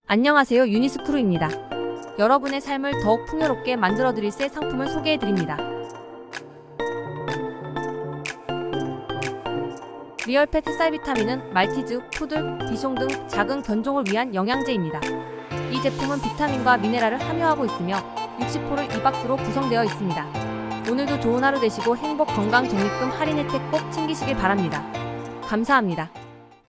안녕하세요, 유니스크루입니다. 여러분의 삶을 더욱 풍요롭게 만들어드릴 새 상품을 소개해드립니다. 리얼펫 햇살 비타민은 말티즈, 푸들, 비숑 등 작은 견종을 위한 영양제입니다. 이 제품은 비타민과 미네랄을 함유하고 있으며 60%를 2박스로 구성되어 있습니다. 오늘도 좋은 하루 되시고 행복 건강 적립금 할인 혜택 꼭 챙기시길 바랍니다. 감사합니다.